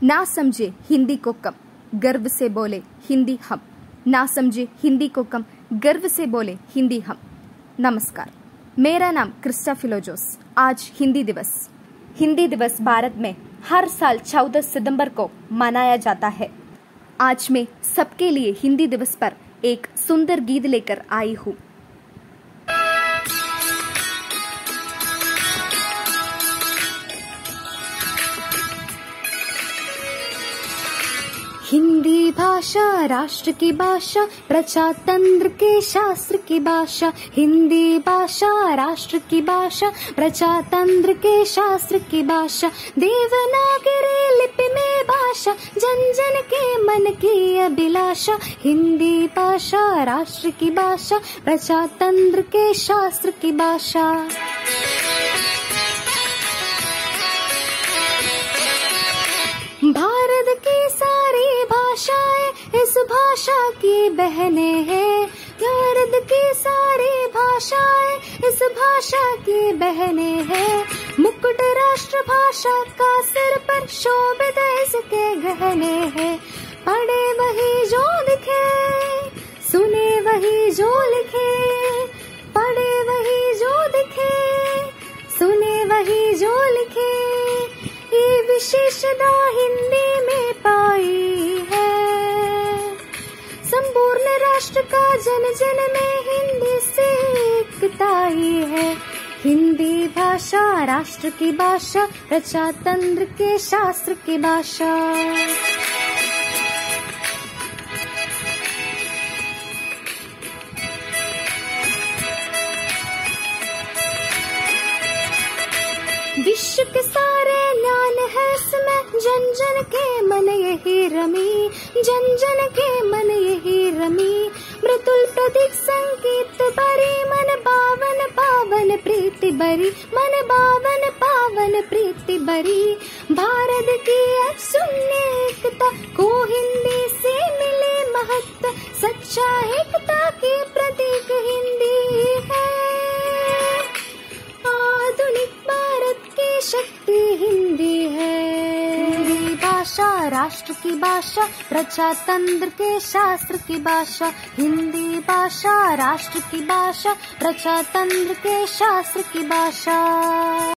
ना समझे हिंदी को कम, गर्व से बोले हिंदी हम। ना समझे हिंदी को कम, गर्व से बोले हिंदी हम। नमस्कार, मेरा नाम क्रिस्टा फिलोजोस। आज हिंदी दिवस। हिंदी दिवस भारत में हर साल 14 सितंबर को मनाया जाता है। आज मैं सबके लिए हिंदी दिवस पर एक सुंदर गीत लेकर आई हूँ। हिंदी भाषा राष्ट्र की भाषा, प्रजातंत्र के शास्त्र की भाषा। हिंदी भाषा राष्ट्र की भाषा, प्रजातंत्र के शास्त्र की भाषा। देवनागरी लिपि में भाषा, जन जन के मन की अभिलाषा। हिंदी भाषा राष्ट्र की भाषा, प्रजातंत्र के शास्त्र की भाषा। भारत की सारी भाषाएं इस भाषा की बहनें हैं। भारत की सारी भाषाएं इस भाषा की बहनें हैं। मुकुट राष्ट्र भाषा का सिर पर शोभित इसके गहने हैं। पढ़े वही जो लिखे, सुने वही जो लिखे। पढ़े वही जो दिखे, सुने वही जो लिखे। ये विशेषता हिंदी में पाई है। संपूर्ण राष्ट्र का जन जन में हिंदी से एकता ही है। हिंदी भाषा राष्ट्र की भाषा, प्रजातंत्र के शास्त्र की भाषा। विश्व के सारे ज्ञान है इसमें, जन जन के मन यही रमी। जन जन के मन यही रमी। मृदुल प्रतीक संगीत भरी, मन पावन पावन प्रीति भरी। मन पावन पावन प्रीति भरी। भारत की अक्षुण्य एकता को हिंदी से मिले महत्व। सच्चा एकता की प्रतीक हिंदी है। आधुनिक भारत की शक्ति हिंदी है। हिंदी भाषा राष्ट्र की भाषा, प्रजातंत्र के शास्त्र की भाषा। हिंदी भाषा राष्ट्र की भाषा, प्रजातंत्र के शास्त्र की भाषा।